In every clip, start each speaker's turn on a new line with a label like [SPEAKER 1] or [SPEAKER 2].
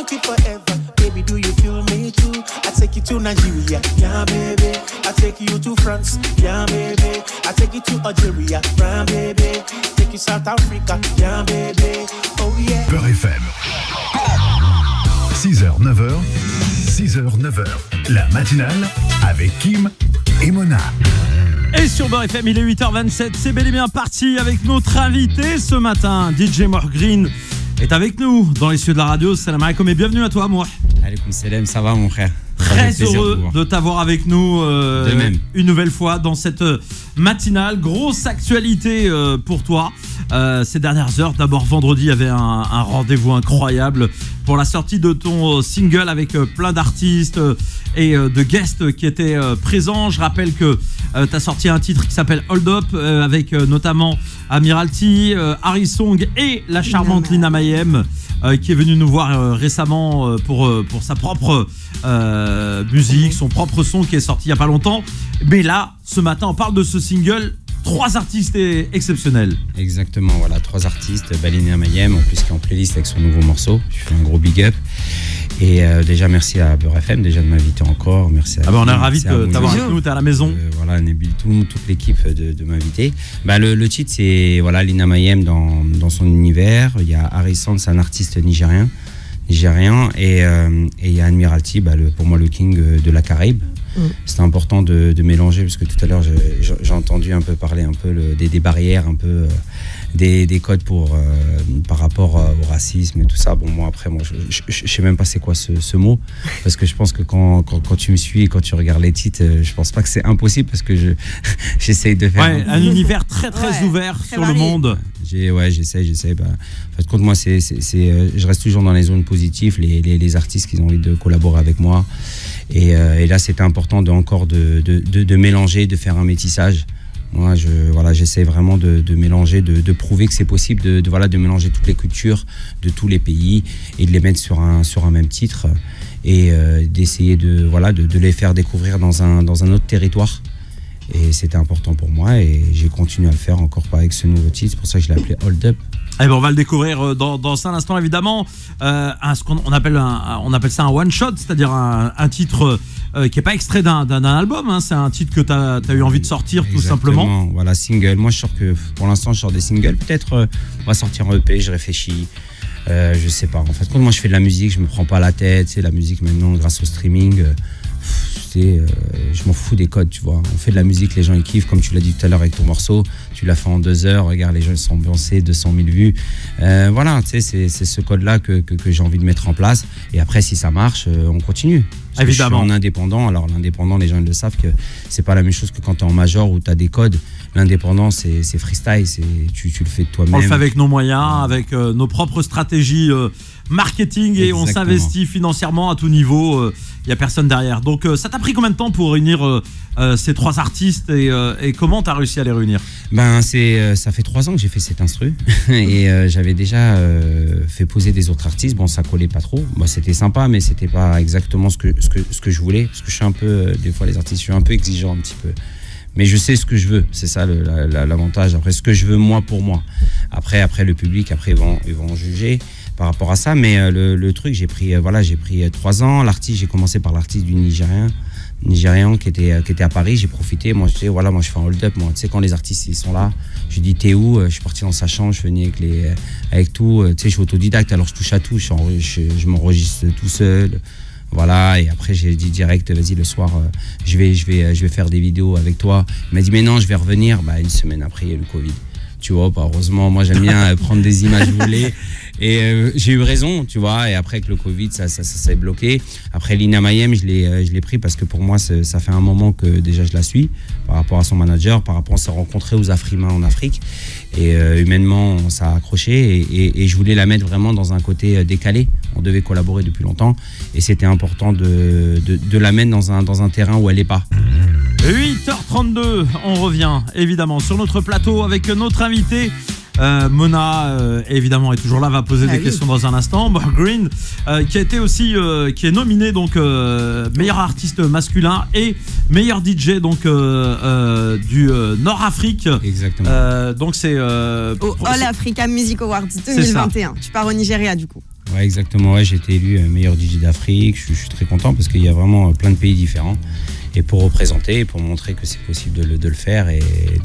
[SPEAKER 1] keep it forever. Baby, do you feel me too? I take you to Nigeria, yeah, baby. I take you to France, yeah, baby. I take you to Algeria, yeah, baby. Take you South Africa, yeah, baby. Oh yeah.
[SPEAKER 2] Beurre FM. 6h, 9h, 6h, 9h. La matinale avec Kim et Mona.
[SPEAKER 3] Et sur Beurre FM, il est 8h27. C'est bel et bien parti avec notre invité ce matin. DJ Moore Green est avec nous dans les cieux de la radio. Salam alaikum et bienvenue à toi, Moore.
[SPEAKER 4] Alaikum salam, ça va mon frère?
[SPEAKER 3] Très heureux de t'avoir avec nous une nouvelle fois dans cette matinale. Grosse actualité pour toi ces dernières heures. D'abord vendredi, il y avait un rendez-vous incroyable pour la sortie de ton single avec plein d'artistes et de guests qui étaient présents. Je rappelle que tu as sorti un titre qui s'appelle Hold Up avec notamment Amiralty, Harry Song et la charmante Lina Mayem qui est venue nous voir récemment pour sa propre musique, son propre son qui est sorti il n'y a pas longtemps. Mais là, ce matin, on parle de ce single. 3 artistes exceptionnels.
[SPEAKER 4] Exactement, voilà, 3 artistes. Lina Mayem, en plus qui est en playlist avec son nouveau morceau. Je fais un gros big up. Et déjà, merci à Beurre FM déjà de m'inviter encore. Merci à
[SPEAKER 3] on est ravis de t'avoir avec nous, t'es à la maison.
[SPEAKER 4] Voilà, Nabil, toute l'équipe de m'inviter. Le titre, c'est voilà, Lina Mayem dans son univers. Il y a Harry Song, c'est un artiste nigérien. Et il y a Amiralty, pour moi le king de la Caraïbe. C'était important de mélanger parce que tout à l'heure j'ai entendu un peu parler des barrières, un peu des codes par rapport au racisme et tout ça. Bon, moi je sais même pas c'est quoi ce mot, parce que je pense que quand tu me suis et quand tu regardes les titres, je pense pas que c'est impossible parce que j'essaye de faire
[SPEAKER 3] un univers très ouvert très sur varié. Le monde.
[SPEAKER 4] J'essaie. En fait, compte moi, je reste toujours dans les zones positives, les artistes qui ont envie de collaborer avec moi. Et là, c'était important de mélanger, de faire un métissage. Moi, j'essaie vraiment de mélanger, de prouver que c'est possible de mélanger toutes les cultures de tous les pays et de les mettre sur un même titre et d'essayer de les faire découvrir dans un autre territoire. Et c'était important pour moi et j'ai continué à le faire encore pas avec ce nouveau titre. C'est pour ça que je l'ai appelé Hold Up.
[SPEAKER 3] On va le découvrir dans un instant évidemment. On appelle ça un one shot, c'est-à-dire un titre qui n'est pas extrait d'un album. C'est un titre que tu as eu envie de sortir. Exactement, tout simplement.
[SPEAKER 4] Voilà, single. Moi je sors que pour l'instant je sors des singles. Peut-être on va sortir un EP, je réfléchis. Je sais pas. En fait, quand moi je fais de la musique, je me prends pas la tête. C'est la musique maintenant grâce au streaming. Je m'en fous des codes, tu vois. On fait de la musique, les gens ils kiffent, comme tu l'as dit tout à l'heure avec ton morceau. Tu l'as fait en 2 heures, regarde, les gens ils sont ambiancés, 200 000 vues. Voilà, tu sais, c'est ce code-là que j'ai envie de mettre en place. Et après, si ça marche, on continue. Parce évidemment. Que je suis en indépendant. Alors, l'indépendant, les gens ils le savent que c'est pas la même chose que quand tu es en major où tu as des codes. L'indépendant, c'est freestyle, tu le fais de toi-même.
[SPEAKER 3] On le fait avec nos moyens, avec nos propres stratégies marketing et exactement. On s'investit financièrement à tout niveau. Il n'y a personne derrière. Donc, ça t'a pris combien de temps pour réunir ces 3 artistes et comment tu as réussi à les réunir?
[SPEAKER 4] Ça fait 3 ans que j'ai fait cet instru et j'avais déjà fait poser des autres artistes. Bon, ça collait pas trop. C'était sympa, mais c'était pas exactement ce que je voulais. Parce que je suis un peu, des fois, les artistes, je suis un peu exigeant un petit peu. Mais je sais ce que je veux, c'est ça l'avantage. Après, ce que je veux moi pour moi. Après le public, après ils vont juger par rapport à ça. Mais le truc, j'ai pris 3 ans. L'artiste, j'ai commencé par l'artiste du Nigérian qui était à Paris. J'ai profité. Moi, je fais un hold up. Moi, tu sais, quand les artistes ils sont là, je dis t'es où? Je suis parti dans sa chambre, je venais avec tout. Tu sais, je suis autodidacte, alors je touche à tout. Je m'enregistre tout seul. Voilà, et après j'ai dit direct, vas-y le soir, je vais faire des vidéos avec toi. Il m'a dit mais non, je vais revenir. Une semaine après, il y a eu le Covid. Tu vois, heureusement, moi j'aime bien prendre des images volées. Et j'ai eu raison, tu vois. Et après, avec le Covid, ça s'est bloqué. Après, Lina Mayem, je l'ai pris parce que pour moi, ça fait un moment que déjà je la suis par rapport à son manager, par rapport à s'est rencontré aux Afrimains en Afrique. Et humainement, ça a accroché. Et je voulais la mettre vraiment dans un côté décalé. On devait collaborer depuis longtemps. Et c'était important de la mettre dans un terrain où elle n'est pas.
[SPEAKER 3] 8h32, on revient évidemment sur notre plateau avec notre invité. Mona évidemment est toujours là, va poser des questions dans un instant. Moore Green qui a été aussi qui est nominé donc meilleur artiste masculin et meilleur DJ donc du Nord-Afrique.
[SPEAKER 4] Exactement.
[SPEAKER 3] Donc c'est
[SPEAKER 5] au All Africa Music Awards 2021. Tu pars au Nigeria du coup.
[SPEAKER 4] Ouais, exactement. Ouais, j'ai été élu meilleur DJ d'Afrique. Je suis très content parce qu'il y a vraiment plein de pays différents. Et pour représenter, pour montrer que c'est possible de le faire et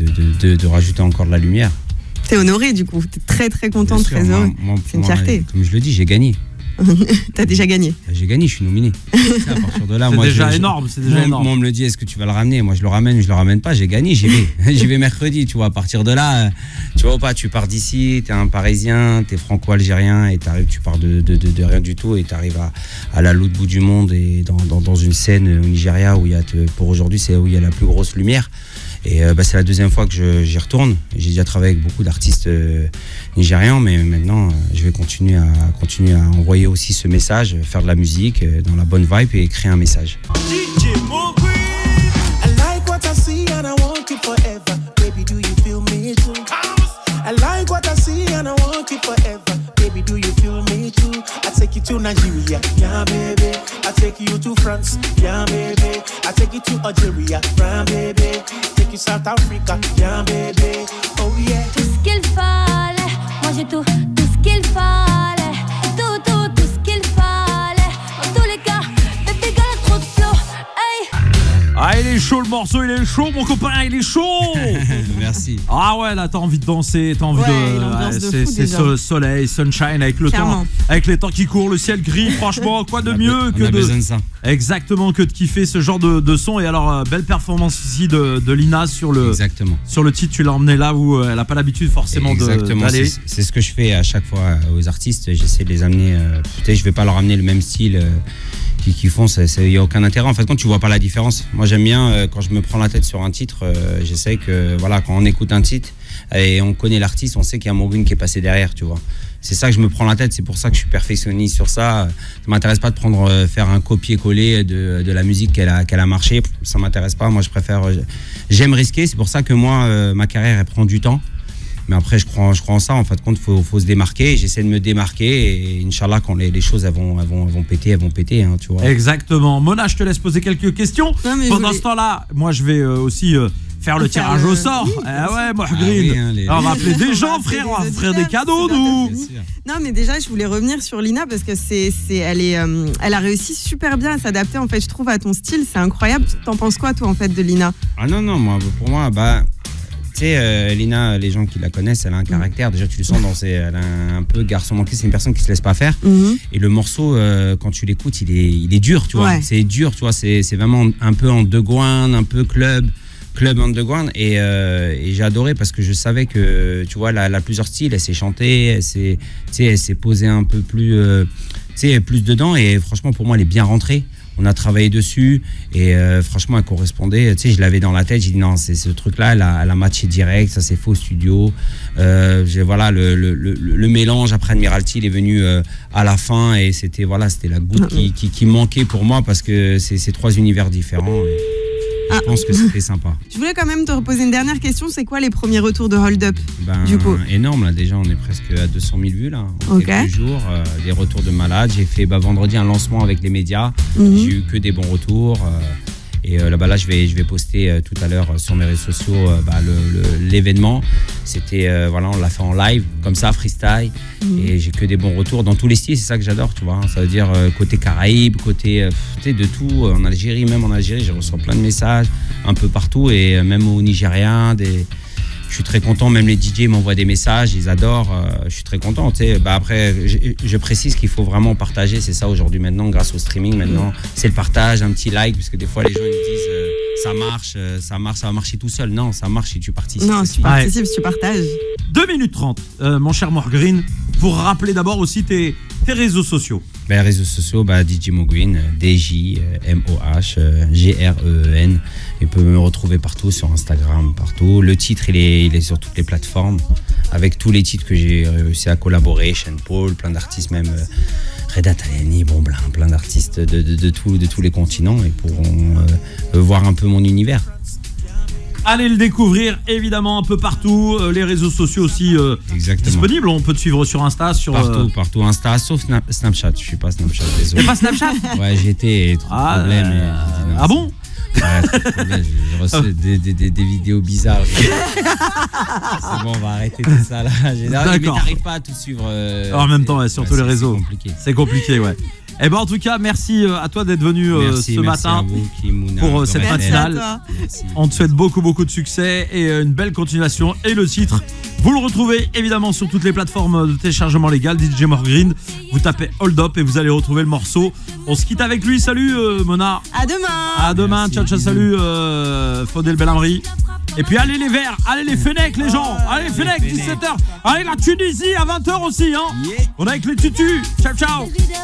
[SPEAKER 4] de rajouter encore de la lumière.
[SPEAKER 5] T'es honoré du coup, t'es très très content, très heureux. C'est une fierté.
[SPEAKER 4] Comme je le dis, j'ai gagné.
[SPEAKER 5] T'as déjà gagné.
[SPEAKER 4] J'ai gagné, je suis nominé. À partir de là,
[SPEAKER 3] c'est déjà énorme.
[SPEAKER 4] Moi, on me le dit, est-ce que tu vas le ramener? Moi, je le ramène pas, j'ai gagné, j'y vais. J'y vais mercredi, tu vois. À partir de là, tu vois ou pas, tu pars d'ici, t'es un Parisien, t'es franco-algérien et tu pars de rien du tout et t'arrives à l'autre bout du monde et dans une scène au Nigeria où il y a, pour aujourd'hui, c'est où il y a la plus grosse lumière. Et c'est la deuxième fois que j'y retourne. J'ai déjà travaillé avec beaucoup d'artistes nigérians, mais maintenant je vais continuer à envoyer aussi ce message, faire de la musique dans la bonne vibe et créer un message.
[SPEAKER 1] DJ Mogui, I like what I see and I want it forever. Baby, do you feel me too? I like what I see and I want it forever. Baby, do you feel me too? I take you to Nigeria, yeah baby. I take you to France, yeah baby. I take you to Algeria, yeah baby. Take you South Africa, yeah baby. Oh yeah.
[SPEAKER 6] Tout ce qu'il fallait, moi j'ai tout ce qu'il fallait. Tout ce qu'il fallait. Dans tous les cas, baby girl a trop de flow. Hey.
[SPEAKER 3] Ah, il est chaud le morceau, il est chaud mon copain, il est chaud.
[SPEAKER 4] Merci.
[SPEAKER 3] Ah ouais, là t'as envie de danser, t'as envie c'est soleil, sunshine avec le temps, avec les temps qui courent, le ciel gris, franchement, quoi de mieux que
[SPEAKER 4] besoin de ça.
[SPEAKER 3] Exactement, que de kiffer ce genre de son. Et alors belle performance ici de Lina sur le titre, tu l'as emmené là où elle a pas l'habitude forcément d'aller.
[SPEAKER 4] C'est ce que je fais à chaque fois aux artistes, j'essaie de les amener, je vais pas leur amener le même style qui font, il n'y a aucun intérêt. En fait, quand tu vois pas la différence, moi j'aime bien quand je me prends la tête sur un titre, j'essaie que voilà, quand on écoute un titre et on connaît l'artiste, on sait qu'il y a un Mogwin qui est passé derrière, tu vois. C'est ça que je me prends la tête, c'est pour ça que je suis perfectionniste sur ça. Ça m'intéresse pas de faire un copier-coller de la musique qu'elle a marché, ça m'intéresse pas. Moi je préfère, j'aime risquer, c'est pour ça que moi ma carrière elle prend du temps. Mais après, je crois en ça. En fin de compte, faut se démarquer. J'essaie de me démarquer. Et Inch'Allah, quand les choses elles vont péter, hein, tu vois.
[SPEAKER 3] Exactement. Mona, je te laisse poser quelques questions. Pendant ce temps-là, moi, je vais aussi faire le tirage au sort. Oui, ouais, Mohgreen. On va appeler des gens, frère. On va faire des cadeaux, nous.
[SPEAKER 5] Non, mais déjà, je voulais revenir sur Lina parce que elle a réussi super bien à s'adapter, en fait, je trouve, à ton style. C'est incroyable. T'en penses quoi, toi, en fait, de Lina?
[SPEAKER 4] Ah non, pour moi, tu sais, Lina, les gens qui la connaissent, elle a un caractère. Déjà, tu le sens elle a un peu garçon manqué. C'est une personne qui se laisse pas faire. Et le morceau, quand tu l'écoutes, il est dur, tu vois. Ouais. C'est dur, tu vois. C'est vraiment un peu underground, un peu club underground. Et j'ai adoré parce que je savais que, tu vois, elle a plusieurs styles. Elle sait chanter, elle s'est posée un peu plus, plus dedans. Et franchement, pour moi, elle est bien rentrée. On a travaillé dessus et franchement elle correspondait, tu sais, je l'avais dans la tête, j'ai dit non, c'est ce truc là, elle a matché direct, ça s'est fait au studio, voilà, le mélange après Admiralty il est venu à la fin et c'était la goutte qui manquait pour moi parce que c'est trois univers différents et je pense que c'était sympa.
[SPEAKER 5] Je voulais quand même te reposer une dernière question, c'est quoi les premiers retours de Hold Up du coup?
[SPEAKER 4] Énorme là, déjà on est presque à 200 000 vues là en quelques jours, des retours de malades. J'ai fait vendredi un lancement avec les médias, j'ai eu que des bons retours et là je vais poster tout à l'heure sur mes réseaux sociaux l'événement. C'était on l'a fait en live comme ça, freestyle, et j'ai que des bons retours dans tous les styles. C'est ça que j'adore, tu vois, ça veut dire côté Caraïbes, côté de tout, en Algérie, j'ai reçu plein de messages un peu partout et même au Nigeria, je suis très content, même les DJ m'envoient des messages, ils adorent, je suis très content, tu sais. Après, je précise qu'il faut vraiment partager, c'est ça aujourd'hui maintenant, grâce au streaming maintenant, c'est le partage, un petit like, parce que des fois les gens ils me disent ça va marcher tout seul. Non, ça marche si tu participes.
[SPEAKER 5] Non, si tu participes, si tu partages.
[SPEAKER 3] 2 minutes 30, mon cher Mohgreen, pour rappeler d'abord aussi tes réseaux sociaux.
[SPEAKER 4] Les réseaux sociaux, DJ Mogwin, DJ, MOH, GREN. Il peut me retrouver partout, sur Instagram, partout. Le titre, il est sur toutes les plateformes, avec tous les titres que j'ai réussi à collaborer, Sean Paul, plein d'artistes, même Reda Taliani, plein d'artistes de tous les continents, et pourront voir un peu mon univers.
[SPEAKER 3] Allez le découvrir évidemment un peu partout, les réseaux sociaux aussi disponibles. On peut te suivre sur Insta,
[SPEAKER 4] partout Insta, sauf Snapchat. Je suis pas Snapchat, désolé.
[SPEAKER 3] T'es pas Snapchat?
[SPEAKER 4] Ouais, j'étais problème.
[SPEAKER 3] Ah bon?
[SPEAKER 4] Je reçois des vidéos bizarres. C'est bon, on va arrêter tout ça là. Mais t'arrives pas à tout suivre.
[SPEAKER 3] En même temps, sur tous les réseaux. C'est compliqué, ouais. Eh ben en tout cas, merci à toi d'être venu ce matin
[SPEAKER 4] à vous, Kim,
[SPEAKER 3] pour cette matinale.
[SPEAKER 5] Merci.
[SPEAKER 3] On te souhaite beaucoup de succès et une belle continuation. Et le titre, vous le retrouvez évidemment sur toutes les plateformes de téléchargement légal. DJ Morgreen, vous tapez Hold Up et vous allez retrouver le morceau. On se quitte avec lui. Salut Mona.
[SPEAKER 5] À demain.
[SPEAKER 3] À demain. Ciao, salut Faudel Belhamri. Et puis allez les Verts, allez les Fennecs les gens. Allez les Fennecs, 17h. Allez la Tunisie à 20h aussi. On est avec les tutus. Ciao.